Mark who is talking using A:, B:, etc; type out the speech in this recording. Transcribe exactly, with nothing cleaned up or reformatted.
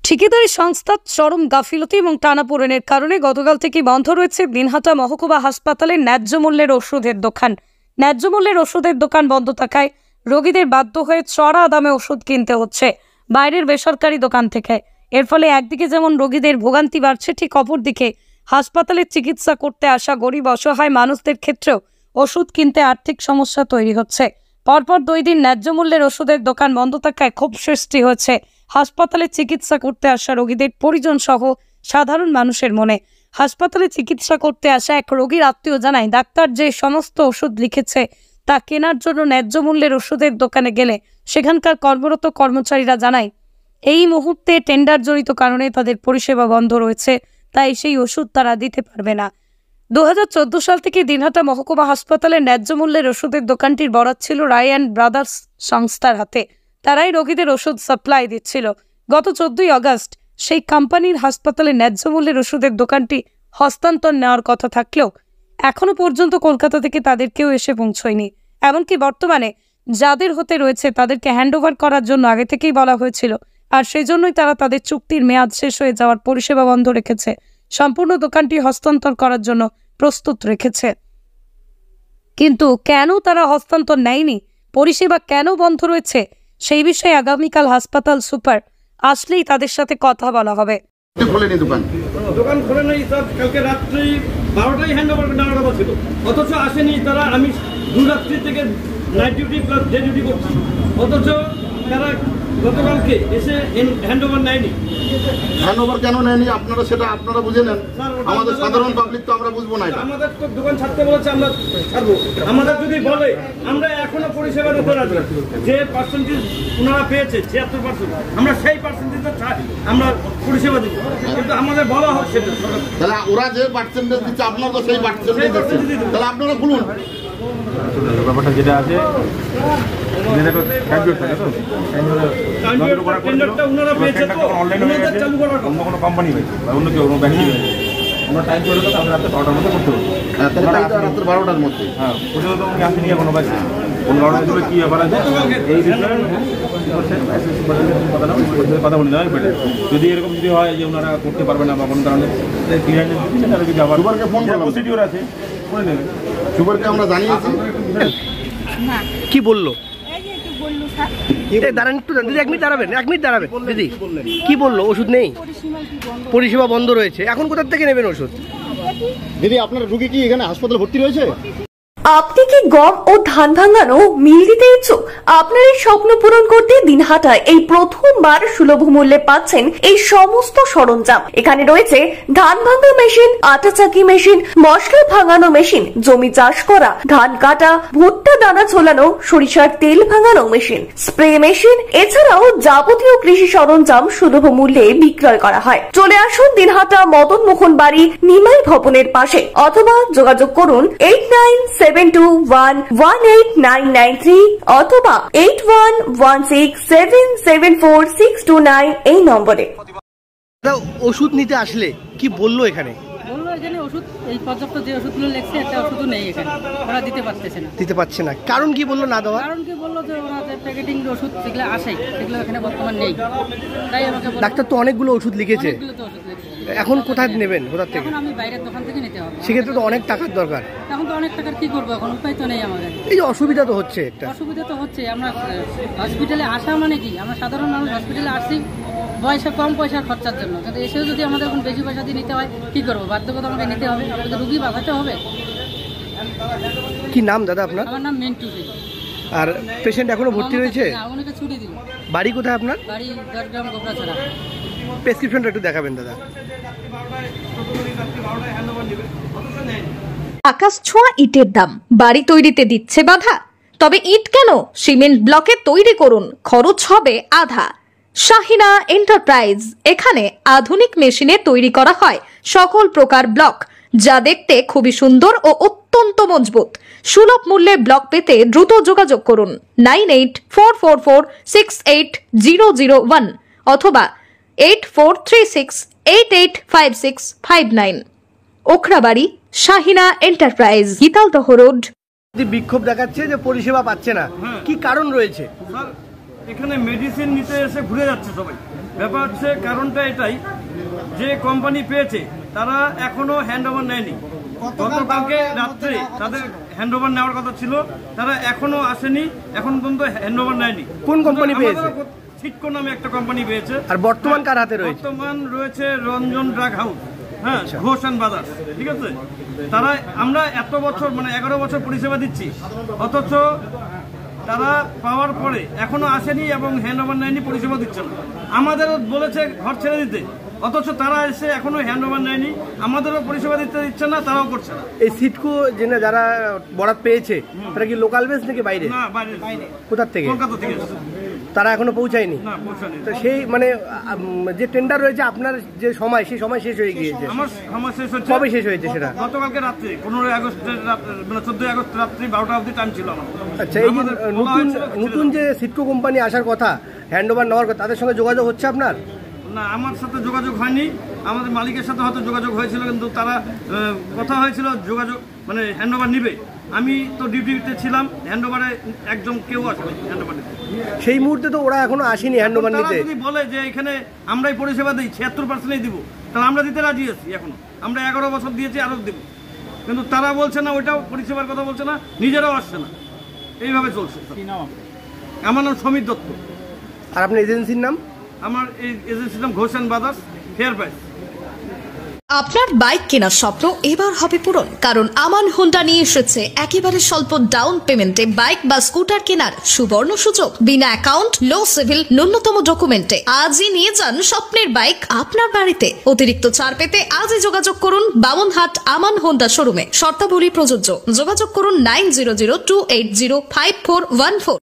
A: ঠিকাদারি সংস্থার চরম গাফিলতি এবং টানাপোড়েনের কারণে গতকাল থেকে বন্ধ রয়েছে দিনহাটা মহকুমা হাসপাতালের ন্যায্য মূল্যের ওষুধের দোকান। ন্যায্য মূল্যের ওষুধের দোকান বন্ধ থাকায় রোগীদের বাধ্য হয়ে চড়া দামে ওষুধ কিনতে হচ্ছে বাইরের বেসরকারি দোকান থেকে। এর ফলে একদিকে যেমন রোগীদের ভোগান্তি বাড়ছে, ঠিক অপরদিকে হাসপাতালে চিকিৎসা করতে আসা গরিব অসহায় মানুষদের ক্ষেত্রেও ওষুধ কিনতে আর্থিক সমস্যা তৈরি হচ্ছে। পরপর দুই দিন ন্যায্য মূল্যের ওষুধের দোকান বন্ধ থাকায় ক্ষোভ সৃষ্টি হয়েছে হাসপাতালে চিকিৎসা করতে আসা রোগীদের পরিজন সহ সাধারণ মানুষের মনে। হাসপাতালে চিকিৎসা করতে আসা এক রোগীর আত্মীয় জানায়, ডাক্তার যে সমস্ত ওষুধ লিখেছে তা কেনার জন্য ন্যায্য মূল্যের ওষুধের দোকানে গেলে সেখানকার কর্মরত কর্মচারীরা জানায় এই মুহূর্তে টেন্ডার জড়িত কারণে তাদের পরিষেবা বন্ধ রয়েছে, তাই সেই ওষুধ তারা দিতে পারবে না। দু হাজার চোদ্দ সাল থেকে দিনহাটা মহকুমা হাসপাতালের ন্যায্য মূল্যের ওষুধের দোকানটির বরাত ছিল রায় অ্যান্ড ব্রাদার্স সংস্থার হাতে। তারাই রোগীদের ওষুধ সাপ্লাই দিচ্ছিল। গত চোদ্দই আগস্ট সেই কোম্পানির হাসপাতালে ন্যায্য মূল্যের ওষুধের দোকানটি হস্তান্তর নেওয়ার কথা থাকলেও এখনো পর্যন্ত কলকাতা থেকে তাদের কেউ এসে পৌঁছয়নি। এমনকি বর্তমানে যাদের হতে রয়েছে তাদেরকে হ্যান্ডওভার করার জন্য আগে থেকেই বলা হয়েছিল, আর সেই জন্যই তারা তাদের চুক্তির মেয়াদ শেষ হয়ে যাওয়ার পরিষেবা বন্ধ রেখেছে, সম্পূর্ণ দোকানটি হস্তান্তর করার জন্য প্রস্তুত রেখেছে। কিন্তু কেন তারা হস্তান্তর নেয়নি, পরিষেবা কেন বন্ধ রয়েছে, সেই বিষয়ে আগামীকাল হাসপাতাল সুপার আসলেই তাদের সাথে কথা বলা হবে।
B: দোকান দোকান খোলে নাই স্যার, কালকে রাত্রি বারোটায় হ্যান্ড ওভার নেওয়ার কথা ছিল, অথচ আসেনি তারা। আমি দু রাত্রি থেকে night duty plus day duty করছি, অথচ তারা গতকালকে এসে হ্যান্ড ওভার নেয়নি।
C: হ্যান্ড ওভার কেন নেয়নি আপনারা সেটা আপনারা বুঝে নেন, আমাদের সাধারণ পাবলিক তো আমরা বুঝবো না।
B: আমাদের তো দোকান ছাড়তে বলেছে, আমরা ছাড়বো। আমাদের যদি বলে আমরা এখনো পরিষেবা দিতে রাজি, যে পার্সেন্টেজ ওনারা পেয়েছে ছিয়াত্তর পার্সেন্ট, আমরা সেই পার্সেন্টেজটা আমরা পরিষেবা দিব, কিন্তু আমাদের বলা হচ্ছে
C: তাহলে ওরা যে পার্সেন্টেজ দিচ্ছে আপনারা তো সেই পার্সেন্টেজ দিচ্ছেন, তাহলে আপনারা বলুন।
D: ব্যাপারটা যেটা আছে অন্য কোনো কোম্পানি হয়েছে বা অন্য কেউ অন্য ব্যাংক হয়েছে, আমরা টাইম করে তো আমরা রাত্রে বারোটার মধ্যে করতে হবে।
C: রাত্রে বারোটার মধ্যে
D: হ্যাঁ, ওটা তো আমি আসিনি এখনো পাইছি। কোন বারোটা হিসেবে কী ব্যাপার আছে এই বিষয়ে কথা বলে দেওয়া পেটে। যদি এরকম যদি হয় যে ওনারা করতে পারবে না বা কোনো কারণে ক্লিয়ারনেস দিচ্ছে, তাহলে যদি আবার
C: সুপারকে ফোন করলাম,
D: প্রসিডিওর আছে করে নেবে।
C: সুপারকে আমরা জানিয়েছি।
E: কি বললো? দাঁড়ান একটু দিদি, এক মিনিট দাঁড়াবেন, এক মিনিট দাঁড়াবেন দিদি। কি বললো? ওষুধ নেই, পরিষেবা বন্ধ রয়েছে। এখন কোথা থেকে নেবেন ওষুধ?
C: দিদি আপনার রুগী কি এখানে হাসপাতালে ভর্তি রয়েছে?
F: আপনি কি গম ও ধান ভাঙানো মিল দিতে ইচ্ছুক? আপনার এই স্বপ্ন পূরণ করতে দিনহাটায় এই প্রথমবার সুলভ মূল্যে পাচ্ছেন এই সমস্ত সরঞ্জাম। এখানে রয়েছে ধান ভাঙা মেশিন, আটা চাকি মেশিন, মশলা ভাঙানো মেশিন, জমি চাষ করা, ধান কাটা, ভুট্টা দানা ছোলানো, সরিষার তেল ভাঙানো মেশিন, স্প্রে মেশিন, এছাড়াও যাবতীয় কৃষি সরঞ্জাম সুলভ মূল্যে বিক্রয় করা হয়। চলে আসুন দিনহাটা মদন মোহন বাড়ি নিমাই ভবনের পাশে, অথবা যোগাযোগ করুন eight nine seven two one one eight nine nine three অথবা eight one one six seven seven four six two nine এই নম্বরে।
E: ওষুধ নিতে আসলে কি বললো? এখানে
G: বললো এখানে ওষুধ এই পর্যাপ্ত যে ওষুধগুলো লেখছে একটা ওষুধও নেই এখানে, ওরা দিতে পারতেছে না।
E: দিতে পারছে না কারণ কি বললো না দেওয়া?
G: কারণ কি বললো যে ওরা যে প্যাকেটিং ওষুধ যেগুলো আসে সেগুলো এখানে বর্তমান নেই। তাই আমাকে
E: ডাক্তার তো অনেকগুলো ওষুধ লিখেছে, এখন কোথায় নেবেন? কোথা থেকে?
G: এখন আমি বাইরের দোকান থেকে নিতে হবে।
E: সেক্ষেত্রে তো অনেক টাকার দরকার।
G: এখন তো অনেক টাকার কি করবো, এখন উপায় তো নেই আমাদের।
E: এই যে অসুবিধা তো হচ্ছে, একটা
G: অসুবিধা তো হচ্ছে। আমরা হসপিটালে আসা মানে কি, আমরা সাধারণ মানুষ হসপিটালে আসছি পয়সা কম পয়সার খরচার জন্য, কিন্তু এসেও যদি আমাদের এখন বেশি পয়সা দিয়ে নিতে হয় কি করবো? বাধ্যকতা আমাকে নিতে হবে, আমাদের রুগী বাঁচাতে হবে।
E: কি নাম দাদা আপনার?
G: আমার নাম মিন্টু।
E: আর পেশেন্ট এখনো ভর্তি রয়েছে?
G: ওনাকে ছুটি দিল।
E: বাড়ি কোথায় আপনার?
G: বাড়ি দশগ্রাম গোবরাছড়া।
E: প্রেসক্রিপশনটা একটু দেখাবেন দাদা।
F: আকাশ ছোঁয়া ইটের দাম বাড়ি তৈরিতে দিচ্ছে বাধা? তবে ইট কেন, সিমেন্ট ব্লকে তৈরি করুন, খরচ হবে আধা। শাহিনা এন্টারপ্রাইজ, এখানে আধুনিক মেশিনে তৈরি করা হয় সকল প্রকার ব্লক, যা দেখতে খুবই সুন্দর ও অত্যন্ত মজবুত। সুলভ মূল্যে ব্লক পেতে দ্রুত যোগাযোগ করুন nine eight four four four six eight zero zero one অথবা eight four three six eight eight five six five nine. Okhrabari, Shahina enterprise, Gitaldaha road.
E: বিক্ষোভ দেখাচ্ছে যে পরিষেবা পাচ্ছে না, কি কারণ রয়েছে?
B: এখানে মেডিসিন নিতে এসে ঘুরে যাচ্ছে সবাই, ব্যাপার হচ্ছে কারণটা এটাই যে কোম্পানি পেয়েছে তারা এখনো হ্যান্ড ওভার নেয়নি। গতকালকে রাত্রে তাদের হ্যান্ড ওভার নেওয়ার কথা ছিল, তারা এখনো আসেনি, এখন পর্যন্ত হ্যান্ড ওভার নেয়নি।
E: কোন কোম্পানি পেয়েছে?
B: সিটকো নামে একটা কোম্পানি পেয়েছে।
E: আর বর্তমান কার হাতে রয়েছে?
B: বর্তমান রয়েছে রঞ্জন ড্রাগ হাউস, হ্যাঁ, ঘোষ অ্যান্ড ব্রাদার্স, ঠিক আছে। তারা আমরা এত বছর মানে এগারো বছর পরিষেবা দিচ্ছি, অথচ তারা পাওয়ার পরে এখনো আসেনি এবং হ্যান্ড ওভার নেয়নি, পরিষেবা দিচ্ছে না। আমাদেরও বলেছে ঘর ছেড়ে দিতে, অথচ তারা এসে এখনো হ্যান্ড ওভার নেয়নি, আমাদেরও পরিষেবা দিতে দিচ্ছে না, তারাও করছে না।
E: এই সিটকো জেনে যারা বরাত পেয়েছে তারা কি লোকাল বেস নাকি বাইরে?
B: না, বাইরে।
E: কোথার থেকে?
B: কলকাতা থেকে এসেছে।
E: তারা এখনো পৌঁছায়নি?
B: না, পৌঁছায়নি।
E: তো সেই মানে আম, যে টেন্ডার রয়েছে আপনার যে সময়, সেই সময় শেষ হয়ে গিয়েছে।
B: আমার সময় শেষ হচ্ছে।
E: কবে শেষ হয়েছে সেটা?
B: গতকালকে রাত্রে পনেরোই আগস্টের রাত- মানে চোদ্দই আগস্ট রাত্রি বারোটা অবধি টাইম ছিল আমার।
E: আচ্ছা, এই যে
B: আমাদের বলা
E: নতুন
B: হয়েছিল ছেড়ে
E: নতুন যে সিটকো কোম্পানি আসার কথা, হ্যান্ড ওভার নেওয়ার কথা, তাদের সঙ্গে যোগাযোগ হচ্ছে আপনার?
B: না, আমার সাথে যোগাযোগ হয়নি। আমাদের মালিকের সাথে হয়তো যোগাযোগ হয়েছিল, কিন্তু তারা আহ, কথা হয়েছিল যোগাযোগ মানে হ্যান্ড ওভার নিবে। আমি তো ডিউটিতে ছিলাম, হ্যান্ড ওভারে একজন কেউ আসেনি হ্যান্ড ওভার নিতে।
E: সেই মুহূর্তে তো ওরা এখনো আসেনি হ্যান্ড ওভার
B: তারা
E: নিতে।
B: যদি বলে যে এখানে আমরাই পরিষেবা দিই, ছিয়াত্তর পার্সেন্টই দিব, তাহলে আমরা দিতে রাজি আছি। এখনো আমরা এগারো বছর দিয়েছি, আরও দেবো, কিন্তু তারা বলছে না, ওইটাও পরিষেবার কথা বলছে না, নিজেরাও আসছে না, এইভাবে চলছে। আমার নাম সমীর দত্ত।
E: আর আপনার এজেন্সির নাম?
B: আমার এই এজেন্সির নাম Ghosh and brothers fair price.
H: আপনার বাইক কেনার স্বপ্ন এবার হবে পূরণ, কারণ আমান হোন্ডা নিয়ে এসেছে একেবারে স্বল্প ডাউন পেমেন্টে বাইক বা স্কুটার কেনার সুবর্ণ সুযোগ। বিনা অ্যাকাউন্ট, লো সিভিল, ন্যূনতম ডকুমেন্টে আজই নিয়ে যান স্বপ্নের বাইক আপনার বাড়িতে। অতিরিক্ত ছাড় পেতে আজই যোগাযোগ করুন বামনহাট আমান হোন্ডা শোরুমে। শর্তাবলী প্রযোজ্য। যোগাযোগ করুন nine zero zero two eight zero five four one four.